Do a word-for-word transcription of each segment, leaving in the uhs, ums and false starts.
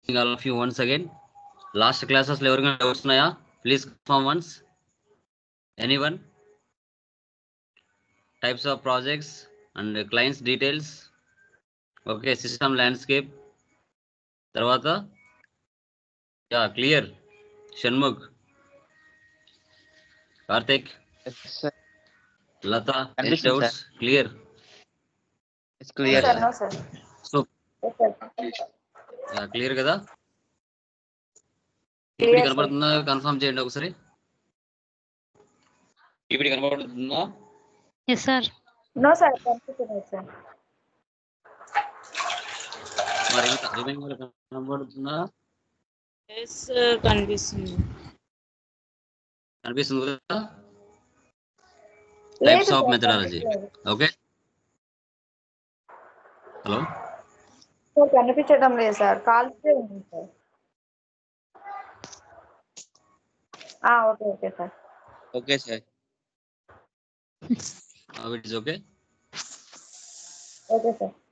all of you once again. Last classes ఎవరికైనా doubts ఉన్నాయా? Please confirm once. Anyone? Types of projects and clients details. Okay, system landscape. తర్వాత yeah, clear. Shanmugh, Karthik, Yes, sir. Lata, any Condition, doubts? sir. Clear. It's clear, sir, sir. no, sir. So Yes, sir. yeah, clear కదా? Clear, ఇప్పుడు sir. కనబడుతుందా? Confirm చేయండి ఒకసారి. ఇప్పుడు కనబడుతుందా? Yes, sir. No, sir. Confirmed, sir. మరి ఇంకా remaining కనబడుతుందా? Yes, sir, కనిపిస్తుంది. కనిపిస్తుంది కదా? లేదు, Types of sir. methodology. Okay. Hello sir కనిపించడం లేదు సార్. కాల్సే ఉంది సార్. ఆ, okay okay sir. Okay, sir. It is okay. Okay sir.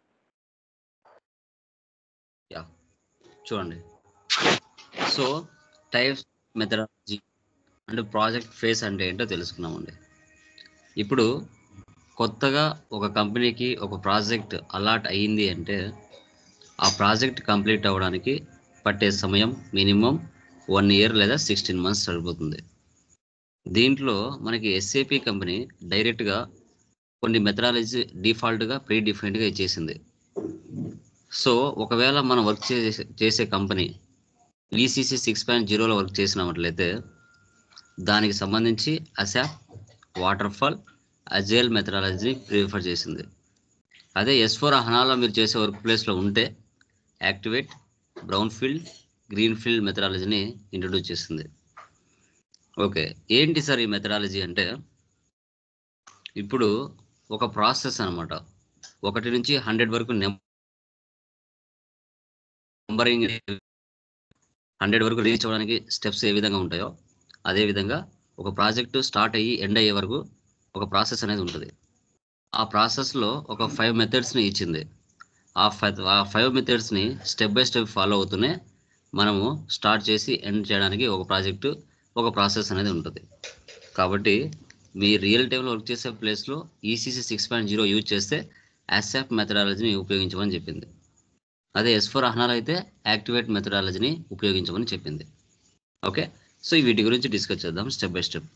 Yeah చూడండి. సో టైప్స్ మెథడాలజీ అంటే ప్రాజెక్ట్ ఫేస్ అంటే ఏంటో తెలుసుకున్నామండి. ఇప్పుడు కొత్తగా ఒక కంపెనీకి ఒక ప్రాజెక్ట్ అలాట్ అయ్యింది అంటే ఆ ప్రాజెక్ట్ కంప్లీట్ అవ్వడానికి పట్టే సమయం మినిమం వన్ ఇయర్ లేదా సిక్స్టీన్ మంత్స్ సరిపోతుంది. దీంట్లో మనకి ఎస్ఏపి కంపెనీ డైరెక్ట్గా కొన్ని మెథడాలజీ డిఫాల్ట్గా ప్రీ డిఫైన్డ్గా ఇచ్చేసింది. సో ఒకవేళ మనం వర్క్ చేసే చేసే కంపెనీ విసిసి సిక్స్ పాయింట్ జీరోలో వర్క్ చేసినట్లయితే దానికి సంబంధించి అసాప్, వాటర్ఫాల్, అజైల్ మెథడాలజీని ప్రిఫర్ చేసింది. అదే ఎస్ ఫోర్ హనాలో మీరు చేసే వర్క్ ప్లేస్లో ఉంటే activate, brown field, green field మెథడాలజీని ఇంట్రడ్యూస్ చేసింది. ఓకే, ఏంటి సార్ ఈ మెథడాలజీ అంటే ఇప్పుడు ఒక ప్రాసెస్ అనమాట. ఒకటి నుంచి హండ్రెడ్ వరకు నెంబరింగ్ హండ్రెడ్ వరకు రీచ్ అవ్వడానికి స్టెప్స్ ఏ విధంగా ఉంటాయో అదేవిధంగా ఒక ప్రాజెక్టు స్టార్ట్ అయ్యి ఎండ్ అయ్యే వరకు ఒక ప్రాసెస్ అనేది ఉంటుంది. ఆ ప్రాసెస్లో ఒక ఫైవ్ మెథడ్స్ని ఇచ్చింది. ఆ ఫైవ్ ఆ ఫైవ్ మెథడ్స్ని స్టెప్ బై స్టెప్ ఫాలో అవుతూనే మనము స్టార్ట్ చేసి ఎండ్ చేయడానికి ఒక ప్రాజెక్టు ఒక ప్రాసెస్ అనేది ఉంటుంది. కాబట్టి మీ రియల్ టైంలో వర్క్ చేసే ప్లేస్లో ECC six point zero use చేస్తే అసాప్ మెథడాలజీని ఉపయోగించమని చెప్పింది. అదే ఎస్ ఫోర్ హనాలో అయితే యాక్టివేట్ మెథడాలజీని ఉపయోగించమని చెప్పింది. ఓకే, సో వీటి గురించి డిస్కస్ చేద్దాం step by step.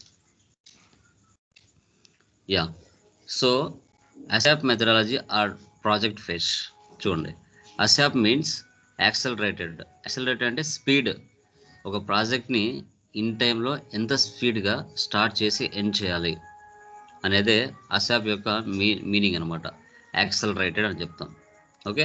Yeah so ASAP methodology or project phase. చూడండి, అసాప్ మీన్స్ యాక్సలరేటెడ్. యాక్సలరేటెడ్ అంటే స్పీడ్. ఒక ప్రాజెక్ట్ని ఇన్ టైంలో ఎంత స్పీడ్గా స్టార్ట్ చేసి ఎండ్ చేయాలి అనేదే అసాప్ యొక్క మీ మీనింగ్ అనమాట. యాక్సలరేటెడ్ అని చెప్తాం. ఓకే,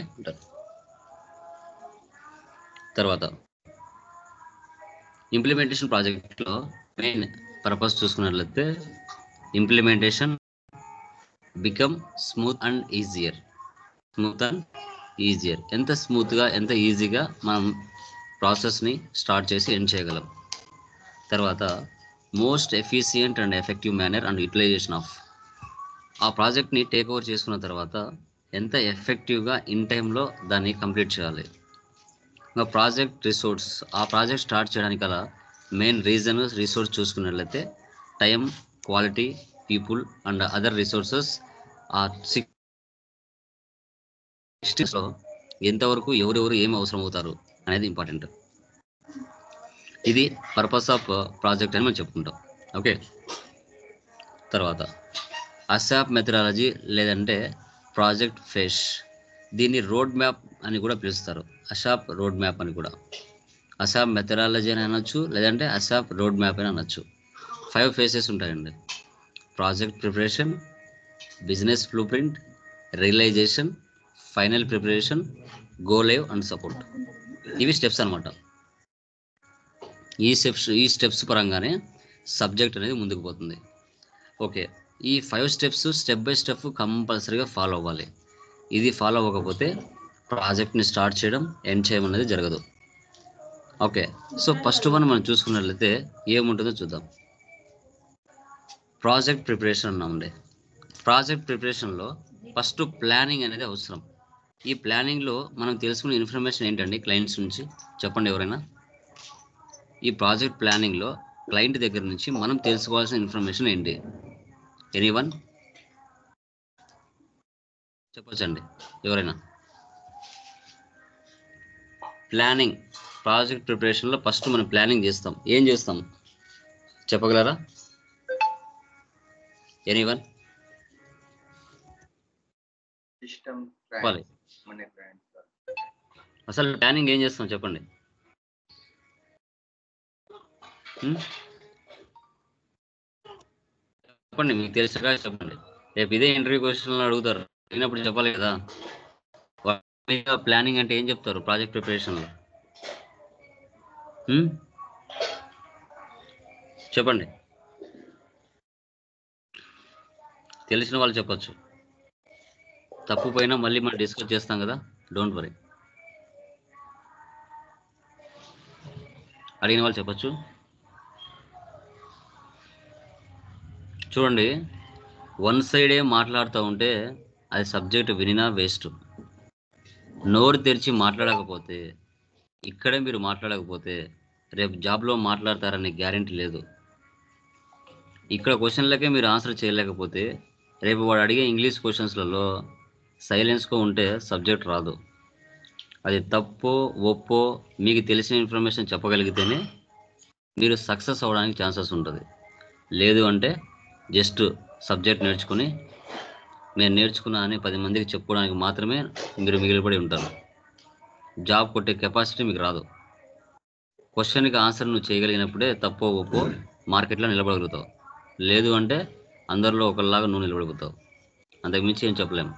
తర్వాత ఇంప్లిమెంటేషన్ ప్రాజెక్ట్లో మెయిన్ పర్పస్ చూసుకున్నట్లయితే implementation become smooth and easier. Smooth and easier ఎంత స్మూత్గా ఎంత ఈజీగా మనం ప్రాసెస్ని స్టార్ట్ చేసి ఎండ్ చేయగలం. తర్వాత most efficient and effective manner and utilisation of. ఆ ప్రాజెక్ట్ని టేక్ ఓవర్ చేసుకున్న తర్వాత ఎంత ఎఫెక్టివ్గా ఇన్ టైంలో దాన్ని కంప్లీట్ చేయాలి. ఇంకా ప్రాజెక్ట్ రిసోర్స్, ఆ ప్రాజెక్ట్ స్టార్ట్ చేయడానికి గల మెయిన్ రీజన్ రిసోర్స్ చూసుకున్నట్లయితే time, quality, people and other resources ఆ సిక్స్టీస్లో ఎంతవరకు ఎవరెవరు ఏం అవసరం అవుతారు అనేది ఇంపార్టెంట్. ఇది పర్పస్ ఆఫ్ ప్రాజెక్ట్ అని మనం చెప్పుకుంటాం. ఓకే, తర్వాత అసాప్ మెథడాలజీ లేదంటే ప్రాజెక్ట్ ఫేస్, దీన్ని రోడ్ మ్యాప్ అని కూడా పిలుస్తారు. అసాప్ రోడ్ మ్యాప్ అని కూడా, అసాప్ మెథడాలజీ అని అనొచ్చు లేదంటే అసాప్ రోడ్ మ్యాప్ అని అనొచ్చు. ఫైవ్ ఫేసెస్ ఉంటాయండి. Project preparation, business blueprint, realisation, final preparation, go live and support. ఇవి స్టెప్స్ అనమాట. ఈ స్టెప్స్ ఈ స్టెప్స్ పరంగానే సబ్జెక్ట్ అనేది ముందుకు పోతుంది. ఓకే, ఈ five steps step by step కంపల్సరీగా ఫాలో అవ్వాలి. ఇది ఫాలో అవ్వకపోతే ప్రాజెక్ట్ని స్టార్ట్ చేయడం ఎండ్ చేయడం అనేది జరగదు. ఓకే, సో ఫస్ట్ వన్ మనం చూసుకున్నట్లయితే ఏముంటుందో చూద్దాం. ప్రాజెక్ట్ ప్రిపరేషన్ అన్నామండి. ప్రాజెక్ట్ ప్రిపరేషన్లో ఫస్ట్ ప్లానింగ్ అనేది అవసరం. ఈ ప్లానింగ్లో మనం తెలుసుకునే ఇన్ఫర్మేషన్ ఏంటండి క్లయింట్స్ నుంచి? చెప్పండి ఎవరైనా. ఈ ప్రాజెక్ట్ ప్లానింగ్లో క్లయింట్ దగ్గర నుంచి మనం తెలుసుకోవాల్సిన ఇన్ఫర్మేషన్ ఏంటి? ఎనీవన్ చెప్పొచ్చండి ఎవరైనా. ప్లానింగ్, ప్రాజెక్ట్ ప్రిపరేషన్లో ఫస్ట్ మనం ప్లానింగ్ చేస్తాం. ఏం చేస్తాం చెప్పగలరా? ఎనీవన్ సిస్టమ్ చెప్పాలి. మనీ ప్లాన్ అసలు ప్లానింగ్ ఏం చేస్తాం చెప్పండి. హ్మ్? చెప్పండి, మీకు తెలిసిగా చెప్పండి. రేపు ఇదే ఇంటర్వ్యూ క్వశ్చన్లు అడుగుతారు, అడిగినప్పుడు చెప్పాలి కదా. ప్లానింగ్ అంటే ఏం చెప్తారు ప్రాజెక్ట్ ప్రిపరేషన్లో? హ్మ్? చెప్పండి, తెలిసిన వాళ్ళు చెప్పచ్చు. తప్పు పోయినా మళ్ళీ మనం డిస్కస్ చేస్తాం కదా, డోంట్ వరీ. అడిగిన వాళ్ళు చెప్పచ్చు. చూడండి, వన్ సైడే మాట్లాడుతూ ఉంటే అది సబ్జెక్ట్ వినినా వేస్ట్. నోరు తెరిచి మాట్లాడకపోతే, ఇక్కడే మీరు మాట్లాడకపోతే రేపు జాబ్లో మాట్లాడతారనే గ్యారెంటీ లేదు. ఇక్కడ క్వశ్చన్లకే మీరు ఆన్సర్ చేయలేకపోతే రేపు వాడు అడిగే ఇంగ్లీష్ క్వశ్చన్స్లలో సైలెన్స్గా ఉంటే సబ్జెక్ట్ రాదు. అది తప్పో ఒప్పో మీకు తెలిసిన ఇన్ఫర్మేషన్ చెప్పగలిగితేనే మీరు సక్సెస్ అవ్వడానికి ఛాన్సెస్ ఉంటుంది. లేదు అంటే జస్ట్ సబ్జెక్ట్ నేర్చుకుని నేను నేర్చుకున్నా అని పది మందికి చెప్పుకోవడానికి మాత్రమే మీరు మిగిలిపడి ఉంటారు. జాబ్ కొట్టే కెపాసిటీ మీకు రాదు. క్వశ్చన్కి ఆన్సర్ నువ్వు చేయగలిగినప్పుడే తప్పో ఒప్పో మార్కెట్లో నిలబడగలుగుతావు. లేదు అంటే అందరిలో ఒకరిలాగా నువ్వు నిలబడగలుగుతావు. అంతకుమించి ఏం చెప్పలేము.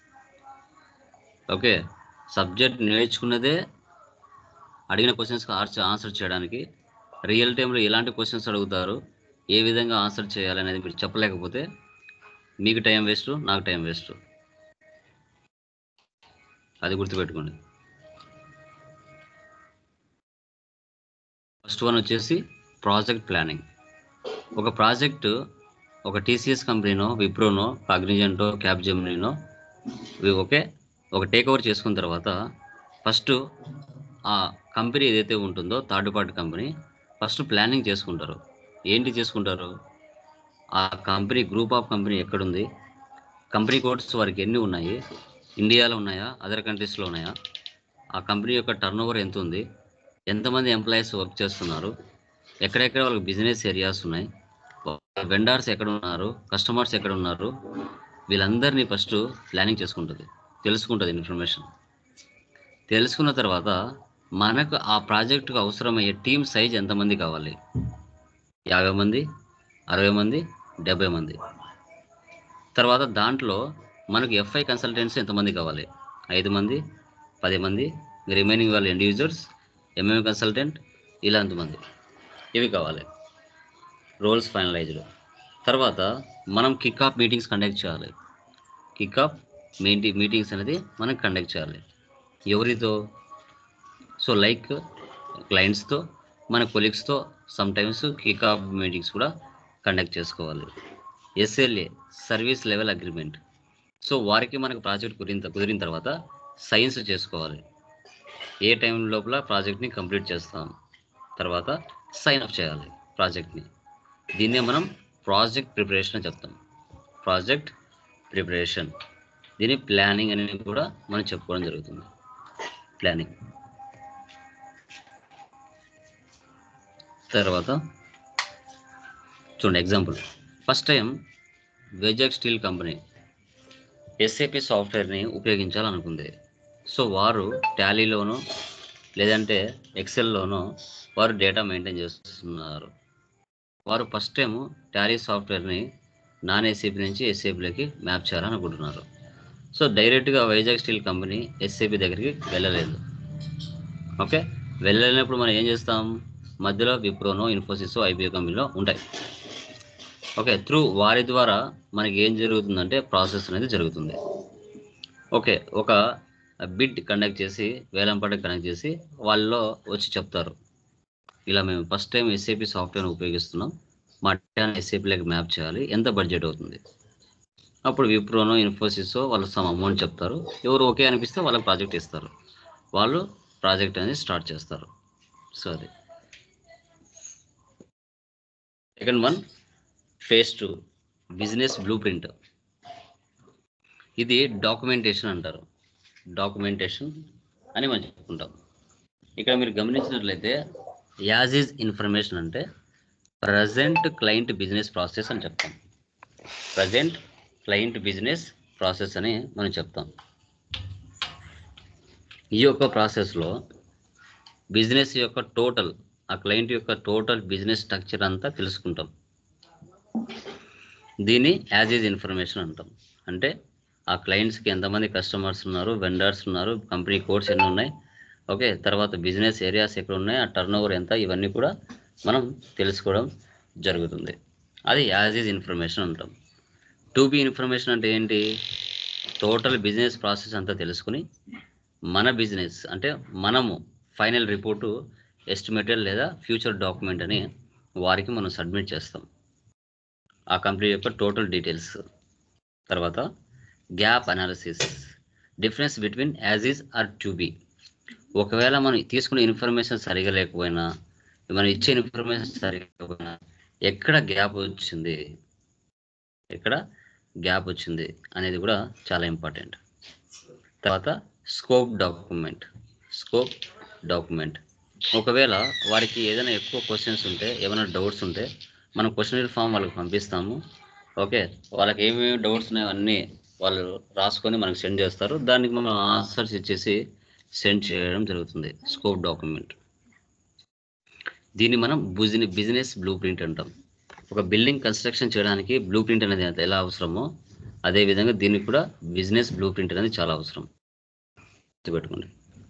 ఓకే, సబ్జెక్ట్ నేర్చుకున్నదే అడిగిన క్వశ్చన్స్కి ఆన్సర్ ఆన్సర్ చేయడానికి. రియల్ టైంలో ఎలాంటి క్వశ్చన్స్ అడుగుతారు, ఏ విధంగా ఆన్సర్ చేయాలనేది మీరు చెప్పలేకపోతే మీకు టైం వేస్ట్, నాకు టైం వేస్ట్. అది గుర్తుపెట్టుకోండి. ఫస్ట్ వన్ వచ్చేసి ప్రాజెక్ట్ ప్లానింగ్. ఒక ప్రాజెక్టు ఒక టీసీఎస్ కంపెనీనో, విప్రోనో, కాగ్నిజెంటో, క్యాప్జెమినీనో ఓకే ఒక టేక్ ఓవర్ చేసుకున్న తర్వాత ఫస్ట్ ఆ కంపెనీ ఏదైతే ఉంటుందో third party company first planning చేసుకుంటారు. ఏంటి చేసుకుంటారు? ఆ కంపెనీ గ్రూప్ ఆఫ్ కంపెనీ ఎక్కడుంది, కంపెనీ కోడ్స్ వారికి ఎన్ని ఉన్నాయి, ఇండియాలో ఉన్నాయా, అదర్ కంట్రీస్లో ఉన్నాయా, ఆ కంపెనీ యొక్క టర్న్ ఓవర్ ఎంత ఉంది, ఎంతమంది ఎంప్లాయీస్ వర్క్ చేస్తున్నారు, ఎక్కడెక్కడ వాళ్ళకి బిజినెస్ ఏరియాస్ ఉన్నాయి, వెండర్స్ ఎక్కడ ఉన్నారు, కస్టమర్స్ ఎక్కడ ఉన్నారు, వీళ్ళందరినీ ఫస్ట్ ప్లానింగ్ చేసుకుంటుంది, తెలుసుకుంటుంది ఇన్ఫర్మేషన్. తెలుసుకున్న తర్వాత మనకు ఆ ప్రాజెక్టుకు అవసరమయ్యే టీమ్ సైజ్ ఎంతమంది కావాలి? యాభై మంది, అరవై మంది, డెబ్బై మంది. తర్వాత దాంట్లో మనకు ఎఫ్ఐ కన్సల్టెంట్స్ ఎంతమంది కావాలి? ఐదు మంది, పది మంది, రిమైనింగ్ వాళ్ళు ఎండ్ యూజర్స్, ఎంఎం కన్సల్టెంట్, ఇలా ఎంతమంది, ఇవి కావాలి. Roles finalised. తర్వాత మనం కిక్ ఆఫ్ మీటింగ్స్ కండక్ట్ చేయాలి. కిక్ ఆఫ్ మీటి మీటింగ్స్ అనేది మనం కండక్ట్ చేయాలి. ఎవరితో? సో లైక్ క్లయింట్స్తో, మన కొలీగ్స్తో some times kick off meetings కూడా కండక్ట్ చేసుకోవాలి. SLA, service level agreement. So వారికి మనకు ప్రాజెక్ట్ కుదిరిన కుదిరిన తర్వాత సైన్స్ చేసుకోవాలి. ఏ టైం లోపల ప్రాజెక్ట్ని కంప్లీట్ చేస్తాం, తర్వాత సైన్ అప్ చేయాలి ప్రాజెక్ట్ని. దీన్నే మనం ప్రాజెక్ట్ ప్రిపరేషన్ అని చెప్తాం. ప్రాజెక్ట్ ప్రిపరేషన్, దీని ప్లానింగ్ అనేది కూడా మనం చెప్పుకోవడం జరుగుతుంది. ప్లానింగ్ తర్వాత చూడండి example. First time Vizag steel company SAP సాఫ్ట్వేర్ని ఉపయోగించాలనుకుంది. సో వారు టాలీలోనో లేదంటే ఎక్సెల్లోనో వారు డేటా మెయింటైన్ చేస్తున్నారు. వారు ఫస్ట్ టైం టాలీ సాఫ్ట్వేర్ని నాన్ ఎస్ఏపి నుంచి ఎస్ఏపిలోకి మ్యాప్ చేయాలనుకుంటున్నారు. సో డైరెక్ట్గా వైజాగ్ స్టీల్ కంపెనీ ఎస్ఏపి దగ్గరికి వెళ్ళలేదు. ఓకే, వెళ్ళలేనప్పుడు మనం ఏం చేస్తాం? మధ్యలో విప్రోనో, ఇన్ఫోసిసో, ఐబిఓ కంపెనీలో ఉంటాయి. ఓకే, త్రూ వారి ద్వారా మనకి ఏం జరుగుతుందంటే ప్రాసెస్ అనేది జరుగుతుంది. ఓకే, ఒక బిడ్ కండక్ట్ చేసి, వేలంపాట కనెక్ట్ చేసి వాళ్ళలో వచ్చి చెప్తారు, ఇలా మేము ఫస్ట్ టైం ఎస్ఏపి సాఫ్ట్వేర్ ఉపయోగిస్తున్నాం, మా డేటాను ఎస్ఏపిలోకి మ్యాప్ చేయాలి, ఎంత బడ్జెట్ అవుతుంది? అప్పుడు విప్రోనో ఇన్ఫోసిస్ వాళ్ళు సమ్ అమౌంట్ చెప్తారు. ఎవరు ఓకే అనిపిస్తే వాళ్ళకి ప్రాజెక్ట్ ఇస్తారు, వాళ్ళు ప్రాజెక్ట్ అనేది స్టార్ట్ చేస్తారు. సో అది second one phase two business blueprint. ఇది డాక్యుమెంటేషన్ అంటారు, డాక్యుమెంటేషన్ అని మనం చెప్పుకుంటాం. ఇక్కడ మీరు గమనించినట్లయితే యాజ్ ఈజ్ ఇన్ఫర్మేషన్ అంటే ప్రజెంట్ క్లయింట్ బిజినెస్ ప్రాసెస్ అని చెప్తాం. ప్రజెంట్ క్లయింట్ బిజినెస్ ప్రాసెస్ అని మనం చెప్తాం. ఈ యొక్క ప్రాసెస్లో బిజినెస్ యొక్క టోటల్, ఆ క్లయింట్ యొక్క టోటల్ బిజినెస్ స్ట్రక్చర్ అంతా తెలుసుకుంటాం. దీన్ని యాజ్ ఈజ్ ఇన్ఫర్మేషన్ అంటాం. అంటే ఆ క్లయింట్స్కి ఎంతమంది కస్టమర్స్ ఉన్నారు, వెండర్స్ ఉన్నారు, కంపెనీ కోడ్స్ ఎన్ని ఉన్నాయి, ఓకే, తర్వాత బిజినెస్ ఏరియాస్ ఎక్కడ ఉన్నాయి, ఆ టర్న్ ఓవర్ ఎంత, ఇవన్నీ కూడా మనం తెలుసుకోవడం జరుగుతుంది. అది యాజ్ ఈజ్ ఇన్ఫర్మేషన్ అంటాం. టు బి ఇన్ఫర్మేషన్ అంటే ఏంటి? టోటల్ బిజినెస్ ప్రాసెస్ అంతా తెలుసుకుని మన బిజినెస్ అంటే మనము ఫైనల్ రిపోర్టు ఎస్టిమేటెడ్ లేదా ఫ్యూచర్ డాక్యుమెంట్ అని వారికి మనం సబ్మిట్ చేస్తాం, ఆ కంపెనీ యొక్క టోటల్ డీటెయిల్స్. తర్వాత gap analysis, difference between as is or to be. ఒకవేళ మనం తీసుకునే ఇన్ఫర్మేషన్ సరిగా లేకపోయినా, మనం ఇచ్చే ఇన్ఫర్మేషన్ సరిగా లేకపోయినా ఎక్కడ గ్యాప్ వచ్చింది, ఎక్కడ గ్యాప్ వచ్చింది అనేది కూడా చాలా ఇంపార్టెంట్. తర్వాత స్కోప్ డాక్యుమెంట్, స్కోప్ డాక్యుమెంట్ ఒకవేళ వారికి ఏదైనా ఎక్కువ క్వశ్చన్స్ ఉంటే, ఏమైనా డౌట్స్ ఉంటే మనం క్వశ్చనరీ ఫామ్ వాళ్ళకి పంపిస్తాము. ఓకే, వాళ్ళకి ఏమేమి డౌట్స్ ఉన్నాయో అన్నీ వాళ్ళు రాసుకొని మనకు సెండ్ చేస్తారు, దానికి మనం ఆన్సర్స్ ఇచ్చేసి సెండ్ చేయడం జరుగుతుంది. స్కోప్ డాక్యుమెంట్, దీన్ని మనం బిజినెస్ బిజినెస్ బ్లూ ప్రింట్ అంటాం. ఒక బిల్డింగ్ కన్స్ట్రక్షన్ చేయడానికి బ్లూ ప్రింట్ అనేది ఎలా అవసరమో అదేవిధంగా దీనికి కూడా బిజినెస్ బ్లూ ప్రింట్ అనేది చాలా అవసరం, గుర్తుపెట్టుకోండి.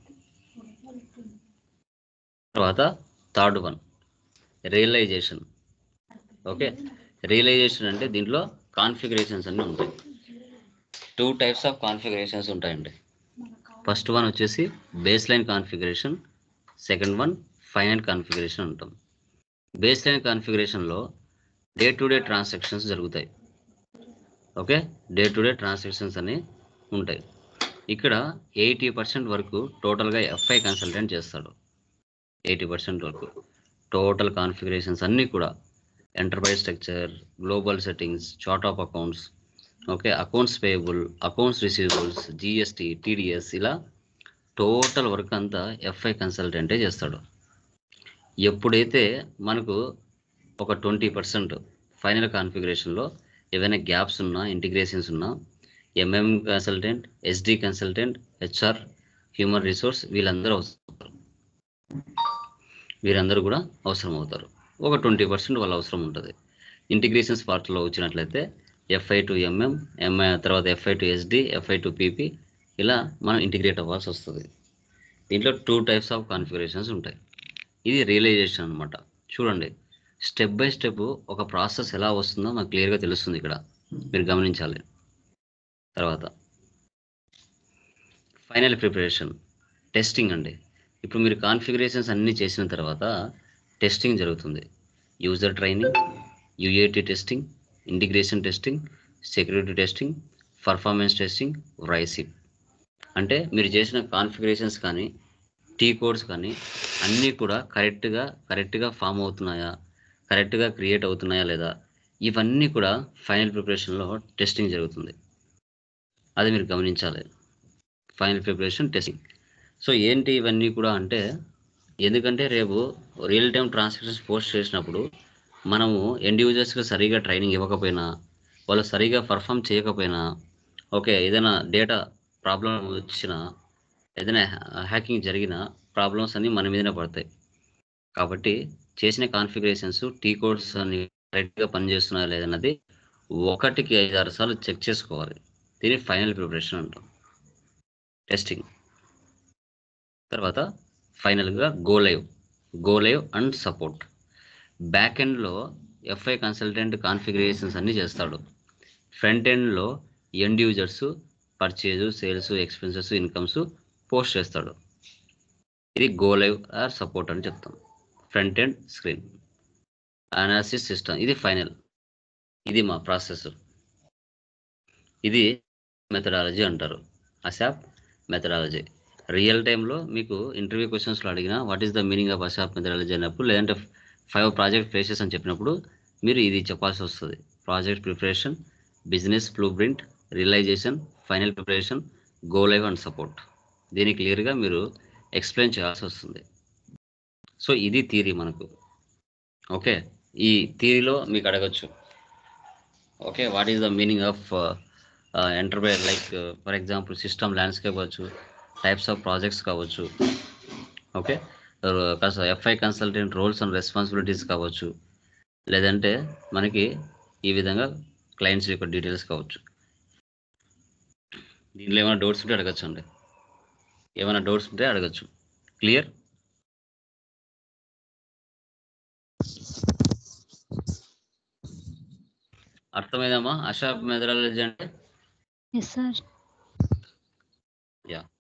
తర్వాత third one realisation. Okay, realisation అంటే దీంట్లో కాన్ఫిగరేషన్స్ అన్నీ ఉంటాయి. టూ టైప్స్ ఆఫ్ కాన్ఫిగరేషన్స్ ఉంటాయండి. ఫస్ట్ వన్ వచ్చేసి baseline configuration, second one final configuration అంటాం. బేస్ లైన్ కాన్ఫిగరేషన్లో డే టు డే ట్రాన్సాక్షన్స్ జరుగుతాయి. Okay, day to day transactions అని ఉంటాయి. ఇక్కడ ఎయిటీ పర్సెంట్ వరకు టోటల్గా ఎఫ్ఐ కన్సల్టెంట్ చేస్తాడు. ఎయిటీ పర్సెంట్ వరకు టోటల్ కాన్ఫిగరేషన్స్ అన్నీ కూడా enterprise structure, global settings, chart of accounts, okay, accounts payable, accounts receivables, GST, TDS, ఇలా టోటల్ వర్క్ అంతా ఎఫ్ఐ కన్సల్టెంటే చేస్తాడు. ఎప్పుడైతే మనకు ఒక ట్వంటీ పర్సెంట్ ఫైనల్ కాన్ఫిగరేషన్లో ఏవైనా గ్యాప్స్ ఉన్నా, ఇంటిగ్రేషన్స్ ఉన్నా, MM consultant, SD consultant, HR, human resource వీళ్ళందరూ అవసరం, వీరందరూ కూడా అవసరం అవుతారు. ఒక ట్వంటీ పర్సెంట్ వాళ్ళ అవసరం ఉంటుంది. ఇంటిగ్రేషన్స్ పార్ట్లో వచ్చినట్లయితే ఎఫ్ఐ టు ఎంఎం, ఎంఐ తర్వాత FI to SD, FI to PP, ఇలా మనం ఇంటిగ్రేట్ అవ్వాల్సి వస్తుంది. దీంట్లో టూ టైప్స్ ఆఫ్ కాన్ఫిగరేషన్స్ ఉంటాయి. ఇది రియలైజేషన్ అనమాట. చూడండి, స్టెప్ బై స్టెప్ ఒక ప్రాసెస్ ఎలా వస్తుందో మనకు క్లియర్గా తెలుస్తుంది, ఇక్కడ మీరు గమనించాలి. తర్వాత ఫైనల్ ప్రిపరేషన్, టెస్టింగ్ అండి. ఇప్పుడు మీరు కాన్ఫిగరేషన్స్ అన్నీ చేసిన తర్వాత టెస్టింగ్ జరుగుతుంది. User training, UAT testing, integration testing, security testing, performance testing, రైసిప్. అంటే మీరు చేసిన కాన్ఫిగరేషన్స్ కానీ టీ కోడ్స్ కానీ అన్నీ కూడా కరెక్ట్గా కరెక్ట్గా ఫామ్ అవుతున్నాయా, కరెక్ట్గా క్రియేట్ అవుతున్నాయా లేదా, ఇవన్నీ కూడా ఫైనల్ ప్రిపరేషన్లో టెస్టింగ్ జరుగుతుంది. అది మీరు గమనించాలి. Final preparation testing. సో ఏంటి ఇవన్నీ కూడా అంటే, ఎందుకంటే రేపు రియల్ టైం ట్రాన్సాక్షన్స్ పోస్ట్ చేసినప్పుడు మనము ఎండ్ యూజర్స్కి సరిగా ట్రైనింగ్ ఇవ్వకపోయినా, వాళ్ళు సరిగా పర్ఫామ్ చేయకపోయినా, ఓకే, ఏదైనా డేటా ప్రాబ్లం వచ్చినా, ఏదైనా హ్యాకింగ్ జరిగిన ప్రాబ్లమ్స్ అన్నీ మన మీదనే పడతాయి. కాబట్టి చేసిన కాన్ఫిగరేషన్స్, టీ కోడ్స్ అన్ని కరెక్ట్గా పనిచేస్తున్నాయా లేదన్నది ఒకటికి ఐదు ఆరు సార్లు చెక్ చేసుకోవాలి. దీన్ని ఫైనల్ ప్రిపరేషన్ అంటాం, టెస్టింగ్. తర్వాత ఫైనల్గా go live, go live and support. Back ఎండ్లో ఎఫ్ఐ కన్సల్టెంట్ కాన్ఫిగరేషన్స్ అన్నీ చేస్తాడు. ఫ్రంట్ ఎండ్లో end users purchase, sales, expenses, incomes post చేస్తాడు. ఇది గో లైవ్ ఆర్ సపోర్ట్ అని చెప్తాం. Front end screen analysis system, ఇది ఫైనల్. ఇది మా ప్రాసెస్. ఇది మెథడాలజీ అంటారు, అసాప్ మెథడాలజీ. రియల్ టైంలో మీకు ఇంటర్వ్యూ క్వశ్చన్స్లో అడిగిన what is the meaning of ASAP methodology అన్నప్పుడు, లేదంటే ఫైవ్ ప్రాజెక్ట్ ఫేసెస్ అని చెప్పినప్పుడు మీరు ఇది చెప్పాల్సి వస్తుంది. Project preparation, business blueprint, realisation, final preparation, go live and support. దీన్ని క్లియర్గా మీరు ఎక్స్ప్లెయిన్ చేయాల్సి వస్తుంది. సో ఇది థియరీ మనకు. ఓకే, ఈ థియరీలో మీకు అడగచ్చు, okay what is the meaning of enterprise, like for example system landscape కావచ్చు, టైప్స్ ఆఫ్ ప్రాజెక్ట్స్ కావచ్చు, okay FI consultant roles and responsibilities కావచ్చు, లేదంటే మనకి ఈ విధంగా క్లయింట్స్ యొక్క డీటెయిల్స్ కావచ్చు. దీనిలో ఏమైనా డౌట్స్ ఉంటే అడగచ్చు అండి, ఏమైనా డౌట్స్ ఉంటే అడగచ్చు. క్లియర్? అర్థమైందమ్మా అసాప్ మెథడాలజీ అంటే? Yes sir. యా